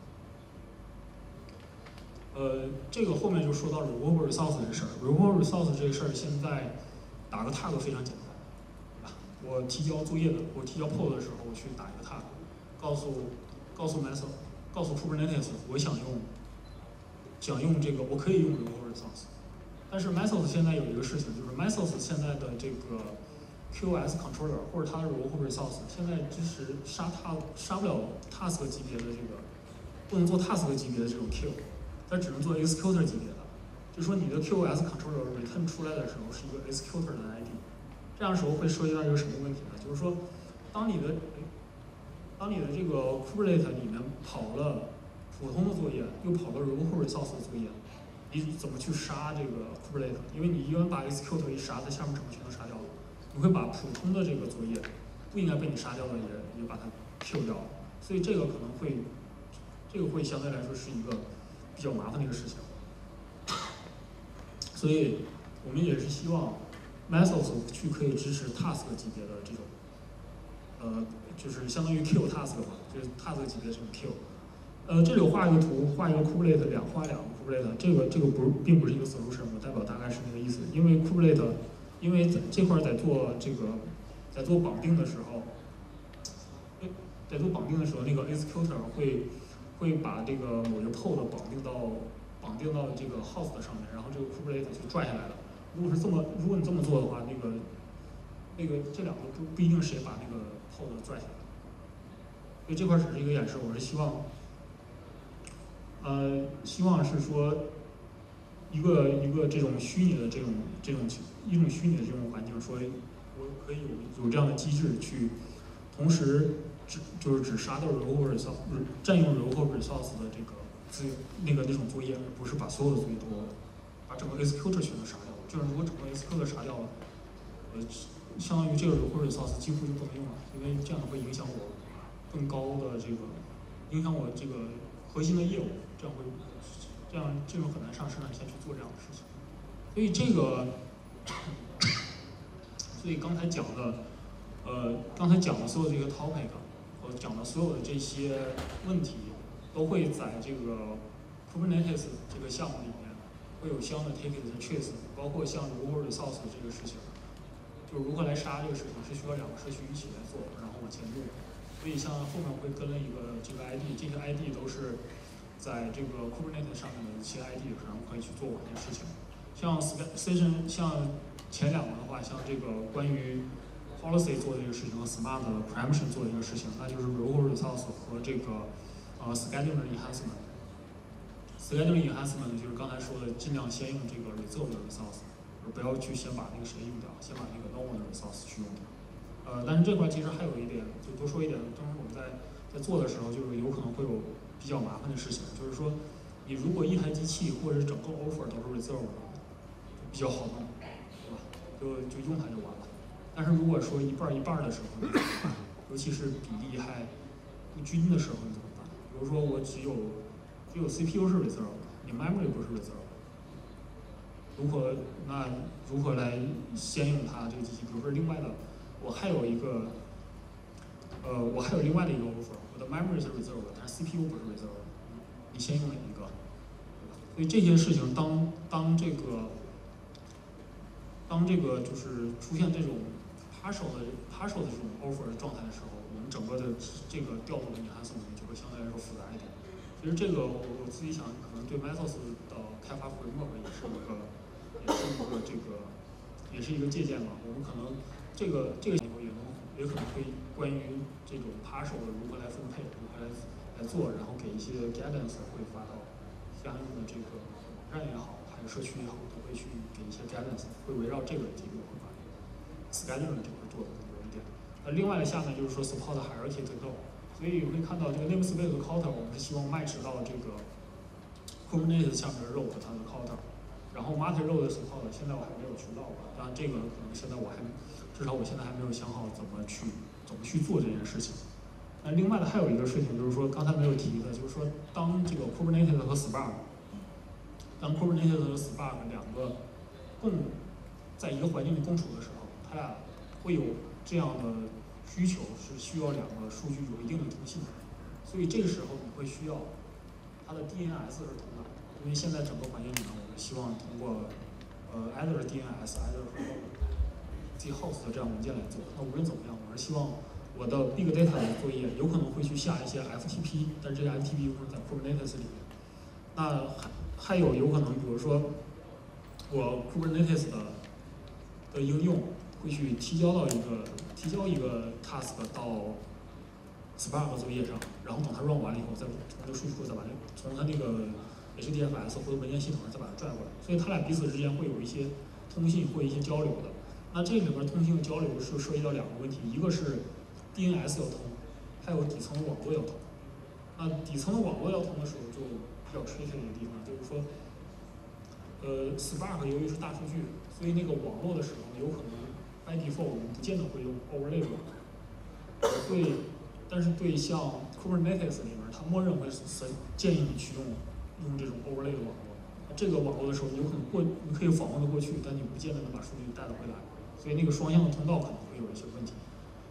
呃，这个后面就说到 removable resource 这事儿。removable resource 这个事儿现在打个 tag 非常简单。我提交作业的，我提交 pod 的时候，我去打一个 tag， 告诉告诉 Mesos， 告诉 Kubernetes， 我想用想用这个，我可以用 removable resource。但是 Mesos 现在有一个事情，就是 Mesos 现在的这个 Q O S controller 或者它的 removable resource 现在支持杀它杀不了 task 级别的这个不能做 task 级别的这种 queue， 它只能做 executor 级别的。就是说你的 Q O S controller return 出来的时候是一个 executor 的 I D， 这样的时候会涉及到一个什么问题呢？就是说，当你的当你的这个 Kubernetes 里面跑了普通的作业，又跑了 local resource 的作业，你怎么去杀这个 Kubernetes？ 因为你一般把 executor 一杀，它下面整个全都杀掉了，你会把普通的这个作业不应该被你杀掉的也也把它 Q 掉了，所以这个可能会这个会相对来说是一个比较麻烦的一个事情。所以，我们也是希望 Mesos 去可以支持 task 级别的这种，呃，就是相当于 Q task 嘛，就是 task 级别的这种 Q。呃，这里我画一个图，画一个 Kubernetes 两画两个 Kubernetes， 这个这个不是并不是一个 solution， 我代表大概是那个意思。因为 Kubernetes， 因为在这块在做这个在做绑定的时候，在做绑定的时候，那个 executor 会会把这个某一个 pod 绑定到。绑定到这个 host 上面，然后这个 Kubernetes 就拽下来了。如果是这么，如果你这么做的话，那个那个这两个不不一定谁把那个 pod 拽下来。所以这块只是一个演示，我是希望，呃，希望是说一个一个这种虚拟的这种这种一种虚拟的这种环境，说我可以有有这样的机制去，同时只就是只杀掉 local resource 占用 local resource 的这个。资那个那种作业，不是把所有的作业都把整个 executor 全都杀掉了。就是如果整个 executor 杀掉了，呃，相当于这个 local resource 几乎就不能用了，因为这样会影响我更高的这个影响我这个核心的业务，这样会这样这种很难上生产线去做这样的事情。所以这个，所以刚才讲的，呃，刚才讲的所有这个 topic， 我讲的所有的这些问题。都会在这个 Kubernetes 这个项目里面会有相应的 ticket 的 trace， 包括像 local resource 这个事情，就是如何来杀这个事情是需要两个社区一起来做，然后往前用。所以像后面会跟了一个这个 I D， 这些 I D 都是在这个 Kubernetes 上面的一些 I D， 然后可以去做往前事情。像 session， 像前两个的话，像这个关于 policy 做的这个事情和 smart preemption 做的一个事情，那就是 local resource 和这个。呃 ，scheduler enhancement，scheduler enhancement 就是刚才说的，尽量先用这个 reserve 的 resource， 而不要去先把那个谁用掉，先把那个 normal 的 resource 去用掉。呃，但是这块其实还有一点，就多说一点，当时我们在在做的时候，就是有可能会有比较麻烦的事情，就是说，你如果一台机器或者是整个 offer 都是 reserve 的，比较好弄，对吧？就就用它就完了。但是如果说一半一半的时候，尤其是比例还不均的时候，你怎么办？比如说我只有只有 C P U 是 reserve， 你 memory 不是 reserve， 如何那如何来先用它这个机器？比如说另外的，我还有一个，呃，我还有另外的一个 offer， 我的 memory 是 reserve， 但是 C P U 不是 reserve， 你先用哪一个？所以这些事情当当这个当这个就是出现这种 partial 的 partial 的这种 offer 的状态的时候，我们整个的这个调度的enhancement就会相对来说复杂一点。其实这个我我自己想，可能对 Mesos 的开发 framework 也是一个也是一个这个也是一个借鉴吧。我们可能这个这个以后也能也可能会关于这种 partial 的如何来分配，如何来来做，然后给一些 guidance 会发到相应的这个网站也好，还有社区也好，都会去给一些 guidance， 会围绕这个题目会把 scheduling 这块做的更多一点。那另外的下面就是说 support hierarchy to go， 所以我会看到这个 namespace 的 counter， 我们是希望 match 到这个 Kubernetes 下面的 row 它的 counter， 然后 multi row 的 support 现在我还没有去到过，当然这个可能现在我还至少我现在还没有想好怎么去怎么去做这件事情。那另外的还有一个事情就是说刚才没有提的，就是说当这个 Kubernetes 和 Spark， 当 Kubernetes 和 Spark 两个共在一个环境里共处的时候，它俩会有这样的需求，是需要两个数据有一定的同性，所以这个时候你会需要它的 D N S 是同的，因为现在整个环境里面，我们希望通过呃 either D N S，either 和 Ghost 的这样文件来做。那无论怎么样，我是希望我的 big data 的作业有可能会去下一些 F T P， 但是这个 F T P 有可能在 Kubernetes 里面。那还还有有可能，比如说我 Kubernetes 的的应用会去提交到一个提交一个 task 到 Spark 作业上，然后等它 run 完了以后，再从这个数据库再把这从它那个 H D F S 或者文件系统上再把它拽过来，所以它俩彼此之间会有一些通信，会有一些交流的。那这里边通信和交流是涉及到两个问题，一个是 D N S 要通，还有底层的网络要通。那底层的网络要通的时候就比较 tricky 的一个地方，就是说，呃 ，Spark 由于是大数据，所以那个网络的使用有可能 by default 我们不见得会用 overlay 网络，会，但是对像 Kubernetes 里面，它默认会建议你去用用这种 overlay 的网络。这个网络的时候，你有可能过，你可以访问的过去，但你不见得能把数据带得回来，所以那个双向的通道可能会有一些问题。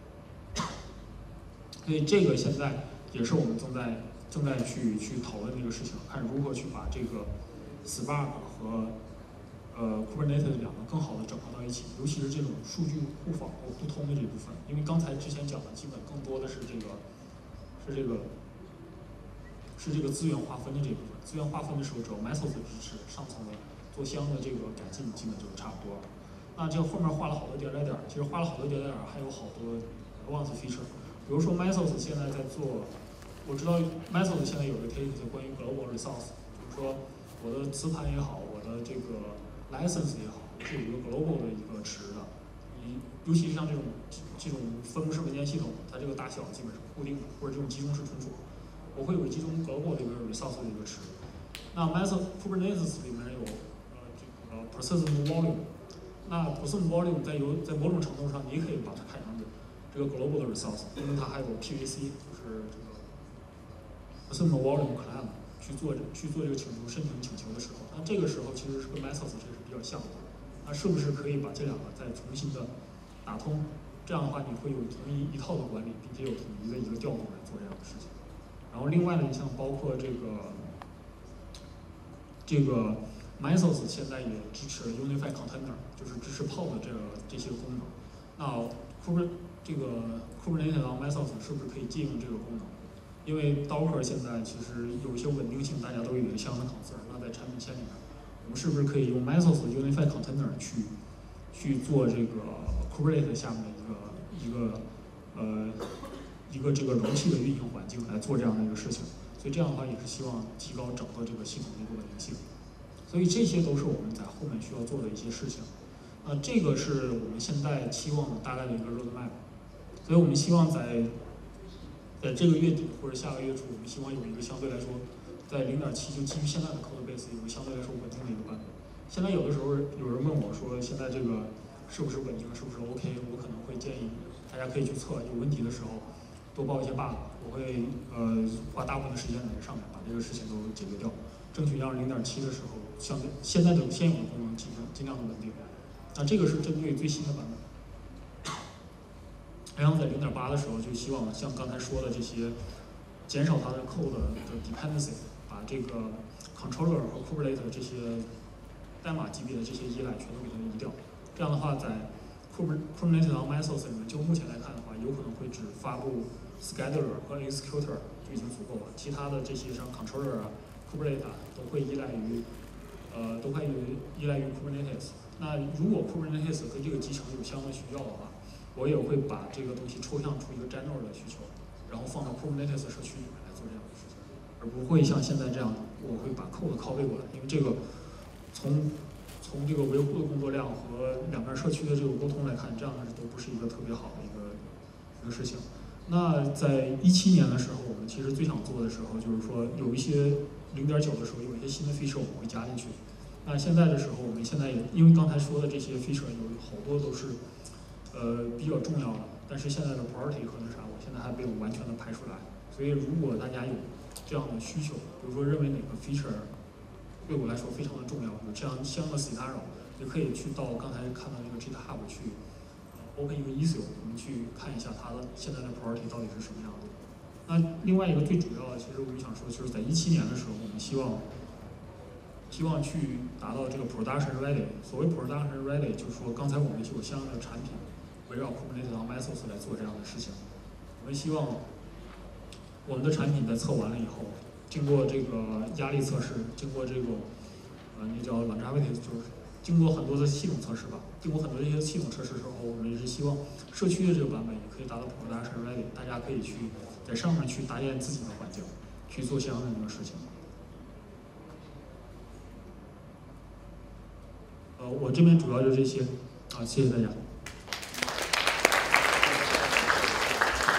所以这个现在也是我们正在正在去去讨论的一个事情，看如何去把这个 Spark 和呃 Kubernetes 两个更好的整合到一起，尤其是这种数据互访或互通的这部分。因为刚才之前讲的基本更多的是这个是这个是这个资源划分的这部分。资源划分的时候，只要 Mesos 支持，上层的做箱的这个改进基本就是差不多了。那这后面画了好多点点点，其实画了好多点点，还有好多 advanced feature。比如说 Mesos 现在在做，我知道 Mesos 现在有个 case 关于 global resource， 就是说我的磁盘也好，我的这个 license 也好，是有一个 global 的一个池的。你尤其是像这种这种分布式文件系统，它这个大小基本是固定的，或者这种集中式存储，我会有集中 global 的一个 resource 的一个池。那 Mesos Kubernetes 里面有呃这个 persistent volume， 那 persistent volume 在有在某种程度上，你可以把它看成这个 global 的 resource， 因为它还有 P V C， 就是这个 persistent volume claim 去做去做这个请求申请请求的时候，那这个时候其实是跟 Mesos 这是比较像的。那是不是可以把这两个再重新的打通？这样的话，你会有同一一套的管理，并且有统一的一个调度来做这样的事情。然后另外呢，你像包括这个。这个 Mesos 现在也支持 Unified Container， 就是支持 pod 这这些功能。那 Kuber 这个 Kubernetes and Mesos 是不是可以借用这个功能？因为 Docker 现在其实有一些稳定性，大家都有一个相应的 concern。那在产品线里面，我们是不是可以用 Mesos 的 Unified Container 去去做这个 Kubernetes 下面的一个一个呃一个这个容器的运行环境来做这样的一个事情？所以这样的话也是希望提高整个这个系统的一个稳定性，所以这些都是我们在后面需要做的一些事情。那这个是我们现在期望的大概的一个 roadmap， 所以我们希望在在这个月底或者下个月初，我们希望有一个相对来说，在 零点七 就基于现在的 code base 有个相对来说稳定的一个版本。现在有的时候有人问我说，现在这个是不是稳定，是不是 OK？ 我可能会建议大家可以去测，有问题的时候多报一些 bug。我会呃花大部分的时间在这上面把这个事情都解决掉，争取让 零点七 的时候，相对现在的现有的功能尽量尽量的稳定。那这个是针对最新的版本。然后在 零点八 的时候，就希望像刚才说的这些，减少它的 code 的 dependency， 把这个 controller 和 Kubernetes 这些代码级别的这些依赖全都给它移掉。这样的话，在 Kubernetes and Mesos 里面，就目前来看的话，有可能会只发布 scheduler 和 executor 就已经足够了，其他的这些像 controller 啊、Kubernetes 都会依赖于，呃，都会依赖于 Kubernetes。那如果 Kubernetes 跟这个集成有相应的需要的话，我也会把这个东西抽象出一个 general 的需求，然后放到 Kubernetes 社区里面来做这样的事情，而不会像现在这样，我会把 code copy 过来，因为这个从从这个维护的工作量和两边社区的这个沟通来看，这样都不是一个特别好的一个一个事情。那在一七年的时候，我们其实最想做的时候，就是说有一些 零点九 的时候有一些新的 feature 我们会加进去。那现在的时候，我们现在也因为刚才说的这些 feature 有好多都是呃比较重要的，但是现在的 priority 和那啥，我现在还没有完全的排出来。所以如果大家有这样的需求，比如说认为哪个 feature 对我来说非常的重要，有这样相应的 scenario， 也可以去到刚才看到那个 GitHub 去。open 一个 issue， 我们去看一下它的现在的 priority 到底是什么样的。那另外一个最主要的，其实我就想说，就是在一七年的时候，我们希望希望去达到这个 production ready。所谓 production ready， 就是说刚才我们有相应的产品围绕 Kubernetes and Mesos 来做这样的事情。我们希望我们的产品在测完了以后，经过这个压力测试，经过这种呃那叫 longevity， 就是经过很多的系统测试吧，经过很多这些系统测试之后，我们也是希望社区的这个版本也可以达到 production ready， 大家可以去在上面去搭建自己的环境，去做相应的事情。呃，我这边主要就这些，啊，谢谢大家。